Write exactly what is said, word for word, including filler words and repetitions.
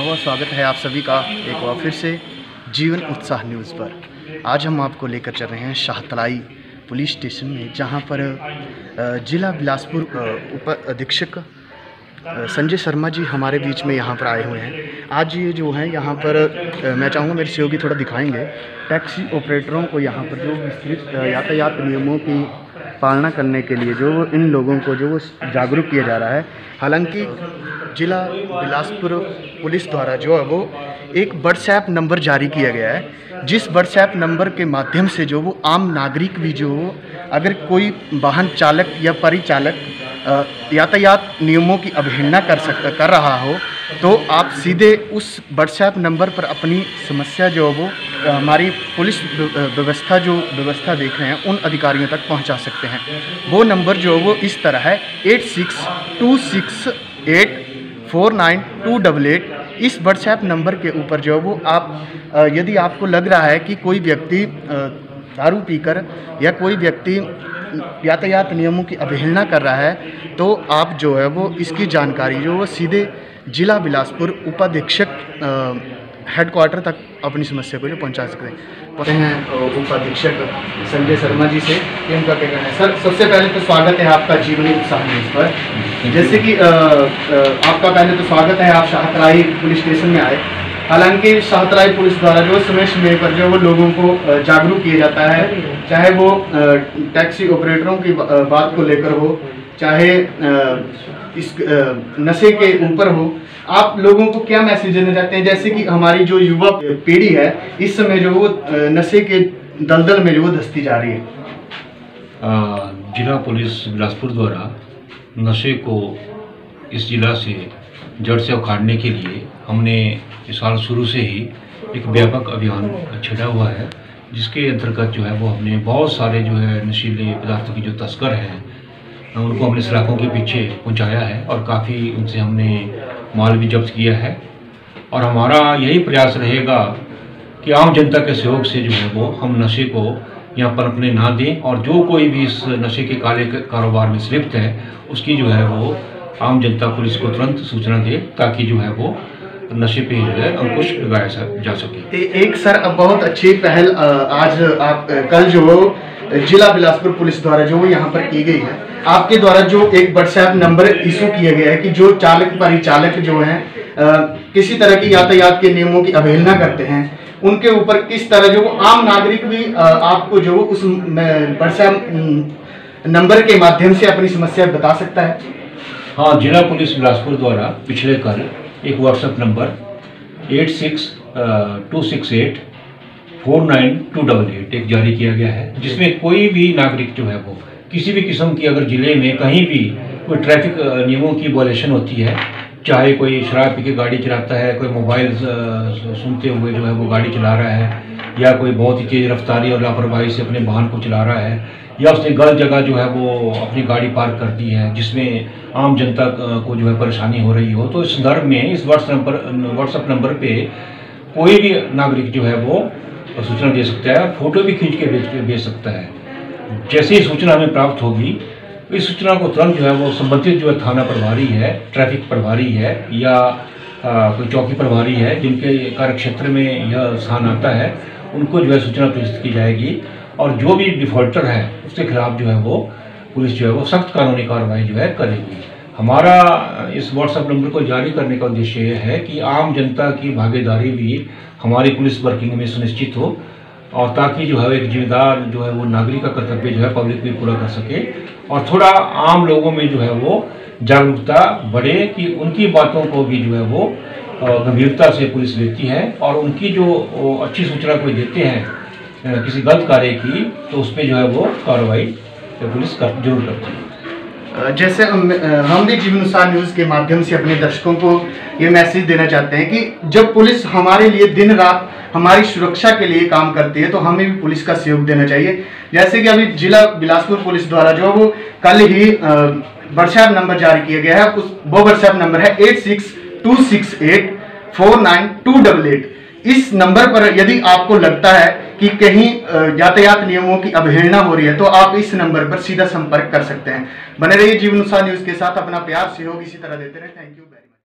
बहुत बहुत स्वागत है आप सभी का एक बार फिर से जीवन उत्साह न्यूज़ पर। आज हम आपको लेकर चल रहे हैं शाहतलाई पुलिस स्टेशन में, जहां पर जिला बिलासपुर उप अधीक्षक संजय शर्मा जी हमारे बीच में यहां पर आए हुए हैं। आज ये जो है यहाँ पर मैं चाहूँगा मेरे सहयोगी थोड़ा दिखाएंगे टैक्सी ऑपरेटरों को यहाँ पर जो विस्तृत यातायात नियमों की पालना करने के लिए जो इन लोगों को जो जागरूक किया जा रहा है। हालांकि जिला बिलासपुर पुलिस द्वारा जो है वो एक व्हाट्सएप नंबर जारी किया गया है, जिस व्हाट्सएप नंबर के माध्यम से जो वो आम नागरिक भी जो अगर कोई वाहन चालक या परिचालक यातायात नियमों की अवहेलना कर सकता कर रहा हो तो आप सीधे उस व्हाट्सएप नंबर पर अपनी समस्या जो वो हमारी पुलिस व्यवस्था जो व्यवस्था देख रहे हैं उन अधिकारियों तक पहुंचा सकते हैं। वो नंबर जो वो इस तरह है eight six two six eight four nine two double eight. इस व्हाट्सएप नंबर के ऊपर जो वो आप यदि आपको लग रहा है कि कोई व्यक्ति दारू पीकर या कोई व्यक्ति यातायात नियमों की अवहेलना कर रहा है तो आप जो है वो इसकी जानकारी जो वो सीधे जिला बिलासपुर उपाधीक्षक हेडक्वार्टर तक अपनी समस्या को जो पहुंचा सकते हैं। पता हैं उपाधीक्षक संजय शर्मा जी से कि उनका क्या कहना है। सर, सबसे पहले तो स्वागत है आपका जीवनी उत्साह न्यूज़ पर। जैसे कि आ, आ, आपका पहले तो स्वागत है, आप शाहतलाई पुलिस स्टेशन में आए। हालांकि शाहतलाई पुलिस द्वारा जो समय समय पर जो वो लोगों को जागरूक किया जाता है, चाहे वो टैक्सी ऑपरेटरों की बात को लेकर हो, चाहे इस नशे के ऊपर हो, आप लोगों को क्या मैसेज देना चाहते हैं? जैसे कि हमारी जो युवा पीढ़ी है इस समय जो वो नशे के दलदल में जो वो धंसती जा रही है। जिला पुलिस बिलासपुर द्वारा नशे को इस जिला से जड़ से उखाड़ने के लिए हमने इस साल शुरू से ही एक व्यापक अभियान छेड़ा हुआ है, जिसके अंतर्गत जो है वो हमने बहुत सारे जो है नशीले पदार्थों की जो तस्कर हैं उनको हमने सलाखों के पीछे पहुंचाया है और काफ़ी उनसे हमने माल भी जब्त किया है। और हमारा यही प्रयास रहेगा कि आम जनता के सहयोग से जो है वो हम नशे को यहाँ पर अपने ना दें, और जो कोई भी इस नशे के काले कारोबार में लिप्त है उसकी जो है वो आम जनता पुलिस को तुरंत सूचना दे, ताकि जो है वो नशे पे जो है अंकुश लगाया जा सके। एक सर अब बहुत अच्छी पहल आज आप कल जो जिला बिलासपुर पुलिस द्वारा जो यहाँ पर की गई है, आपके द्वारा जो एक व्हाट्सएप नंबर इशू किया गया है कि जो चालक परिचालक जो हैं किसी तरह की यातायात के नियमों की अवहेलना करते हैं उनके ऊपर किस तरह जो आम नागरिक भी आ, आपको जो उस व्हाट्सएप नंबर के माध्यम से अपनी समस्या बता सकता है। हाँ, जिला पुलिस बिलासपुर द्वारा पिछले कल एक WhatsApp number eight six two six eight four nine two double eight एक जारी किया गया है, जिसमें कोई भी नागरिक जो है वो किसी भी किस्म की अगर जिले में कहीं भी कोई ट्रैफिक नियमों की वायलेशन होती है, चाहे कोई शराब पी के गाड़ी चलाता है, कोई मोबाइल सुनते हुए जो है वो गाड़ी चला रहा है, या कोई बहुत ही तेज़ रफ्तारी और लापरवाही से अपने वाहन को चला रहा है, या उसने गलत जगह जो है वो अपनी गाड़ी पार्क कर दी है जिसमें आम जनता को जो है परेशानी हो रही हो, तो इस संदर्भ में इस व्हाट्सएप नंबर व्हाट्सएप नंबर पे कोई भी नागरिक जो है वो सूचना दे सकता है, फोटो भी खींच के भेज भेज सकता है। जैसे ही सूचना हमें प्राप्त होगी इस सूचना को तुरंत जो है वो संबंधित जो है थाना प्रभारी है, ट्रैफिक प्रभारी है, या आ, कोई चौकी प्रभारी है जिनके कार्य क्षेत्र में यह स्थान आता है, उनको जो है सूचना प्रेषित की जाएगी, और जो भी डिफॉल्टर है उसके खिलाफ जो है वो पुलिस जो है वो सख्त कानूनी कार्रवाई जो है करेगी। हमारा इस व्हाट्सएप नंबर को जारी करने का उद्देश्य यह है कि आम जनता की भागीदारी भी हमारी पुलिस वर्किंग में सुनिश्चित हो, और ताकि जो है एक जिम्मेदार जो है वो नागरिक का कर्तव्य जो है पब्लिक भी पूरा कर सके, और थोड़ा आम लोगों में जो है वो जागरूकता बढ़े कि उनकी बातों को भी जो है वो गंभीरता से पुलिस लेती है, और उनकी जो अच्छी सूचना कोई देते हैं किसी गलत कार्य की तो उस पर जो है वो कार्रवाई पुलिस कर जरूर करती है। जैसे हम हम भी जीवन उत्साह न्यूज़ के माध्यम से अपने दर्शकों को ये मैसेज देना चाहते हैं कि जब पुलिस हमारे लिए दिन रात हमारी सुरक्षा के लिए काम करती है तो हमें भी पुलिस का सहयोग देना चाहिए। जैसे कि अभी जिला बिलासपुर पुलिस द्वारा जो वो कल ही व्हाट्सएप नंबर जारी किया गया है, उस वो व्हाट्सएप नंबर है eight six two six eight four nine two double eight. इस नंबर पर यदि आपको लगता है कि कहीं यातायात नियमों की अवहेलना हो रही है तो आप इस नंबर पर सीधा संपर्क कर सकते हैं। बने रहिए जीवन उत्साह न्यूज़ के साथ, अपना प्यार सहयोग इसी तरह देते रहे। Thank you.